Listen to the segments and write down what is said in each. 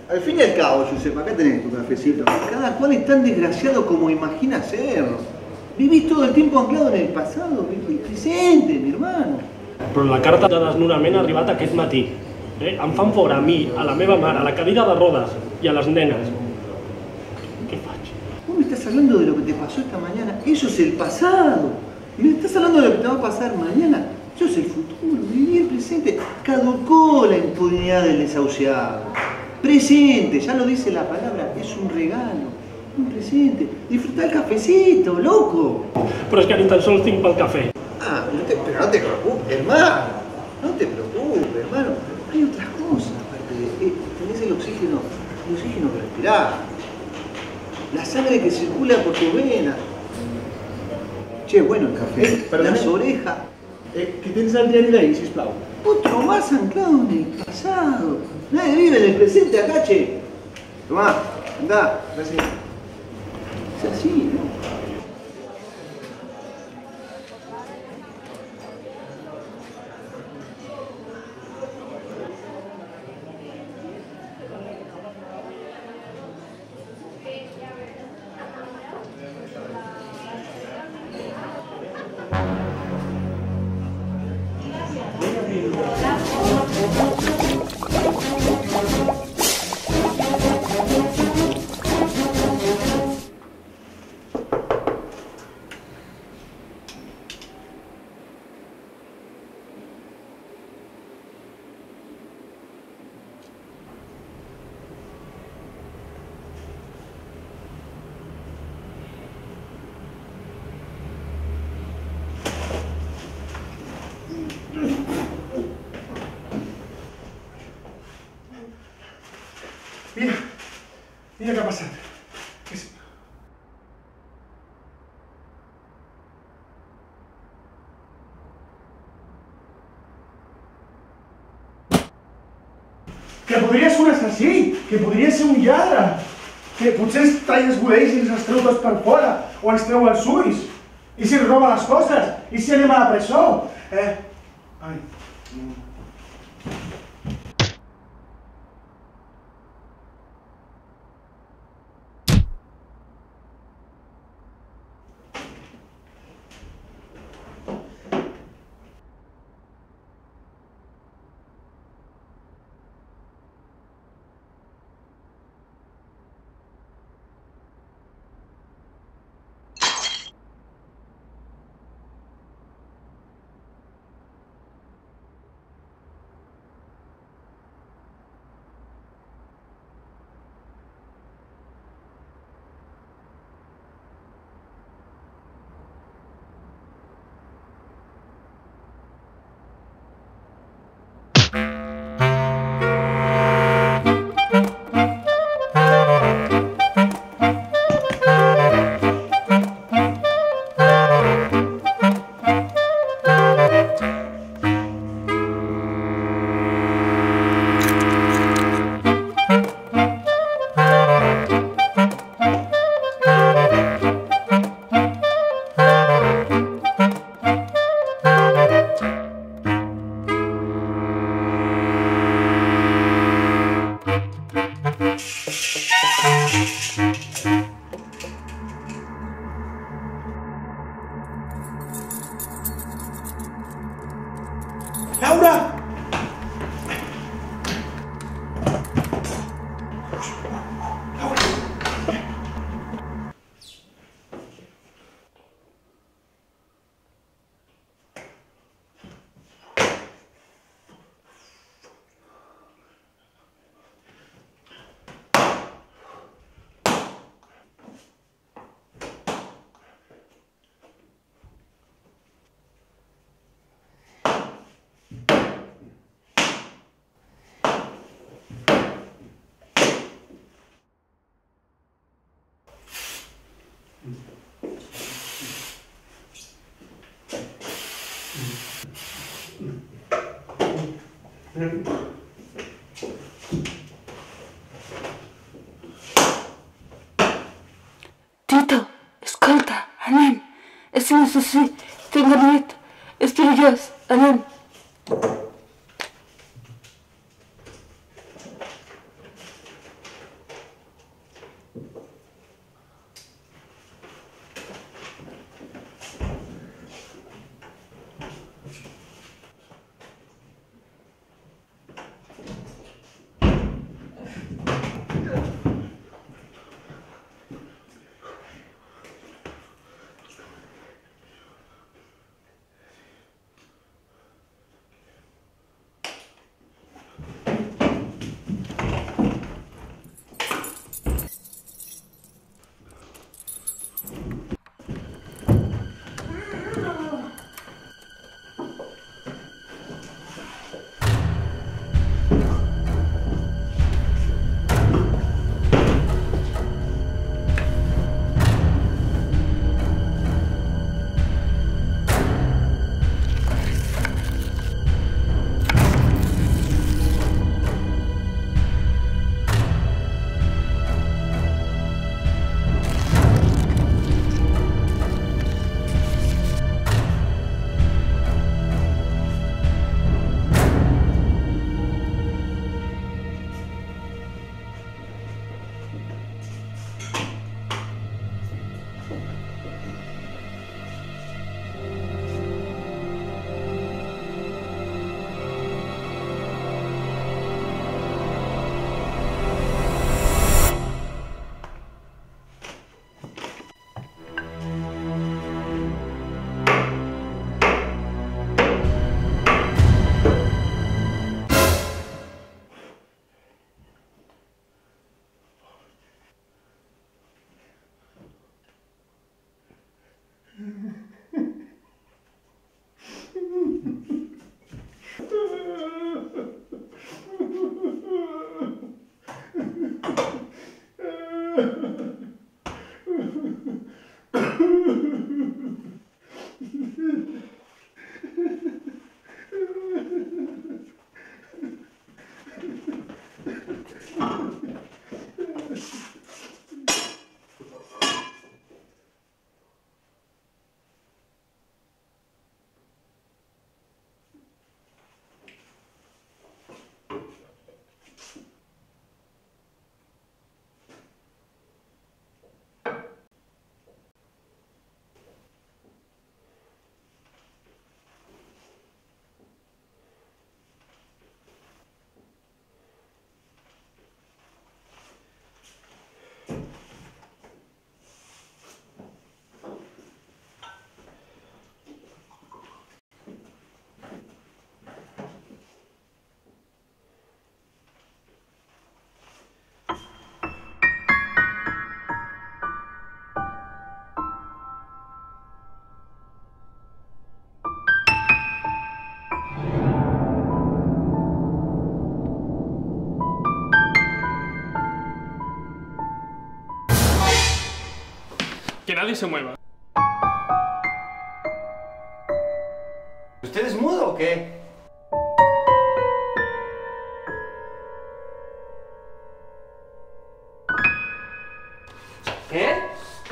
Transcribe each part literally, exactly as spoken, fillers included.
Al fin y al cabo, Josep, acá tenés tu cafecito. Cada cual es tan desgraciado como imagina serlo. Vivís todo el tiempo anclado en el pasado, el presente, mi hermano. Però la carta de desnonament ha arribat aquest matí. Eh? Em fan fora a mi, a la meva mare, a la cadira de rodes i a les nenes. Què faig? Vos me estás hablando de lo que te pasó esta mañana. Eso es el pasado. Y me estás hablando de lo que te va a pasar mañana. Eso es el futuro. Vivir el presente. Caducó la impunidad del desahuciado. Presente, ya lo dice la palabra, es un regalo. Un presente. Disfruta el cafecito, loco. Però és que ni tan sols tinc pel cafè. Ah, no te, pero no te preocupes, hermano. No te preocupes, hermano. Hay otras cosas, aparte de, eh, tenés el oxígeno, el oxígeno que respirás. La sangre que circula por tu vena. Che, bueno el café. Eh, perdona. Las orejas. Eh, què tens el diari d'ahir, sisplau? Otro más anclado en el pasado. Nadie vive en el presente acá, che. Tomá, andá. Gràcies. Es así, ¿no? Mira, mira què ha passat. És... Que podria ser un assassí, que podria ser un lladre, que potser ens talla els budells i ens els treu tots per fora, o ens treu els ulls, i si ens roba les coses, i si anem a la presó. Eh? Ai... Laura! Tito, escolta, anem. És un assassí, tinc net. És perillós, anem. Que nadie se mueva. ¿Usted es mudo o qué? ¿Qué?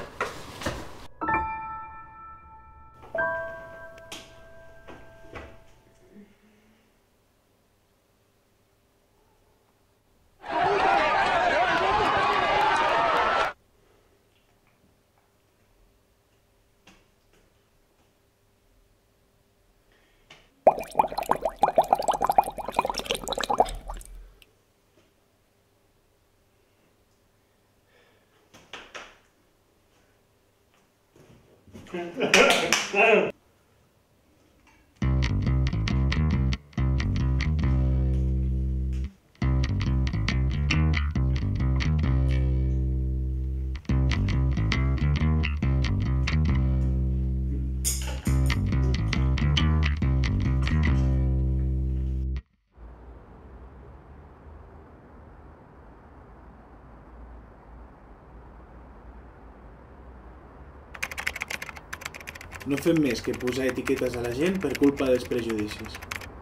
No fem més que posar etiquetes a la gent per culpa dels prejudicis.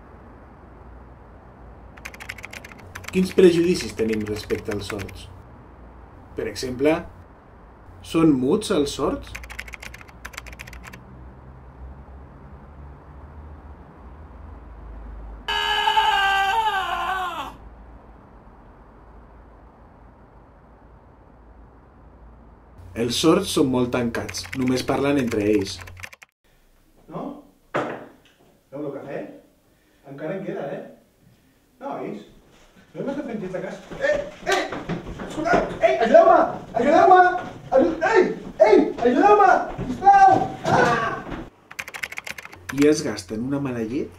Quins prejudicis tenim respecte als sords? Per exemple, són muts els sords? Els sords són molt tancats, només parlen entre ells. No? Veu el cafè? Encara en queda, eh? Nois, no hem estat fent gens de cas. Eh, eh! Escolta! Ei, ajudeu-me! Ajudeu-me! Ajudeu ei! Ei! Ajudeu-me! Sisplau! Ah! I es gasten una mala llet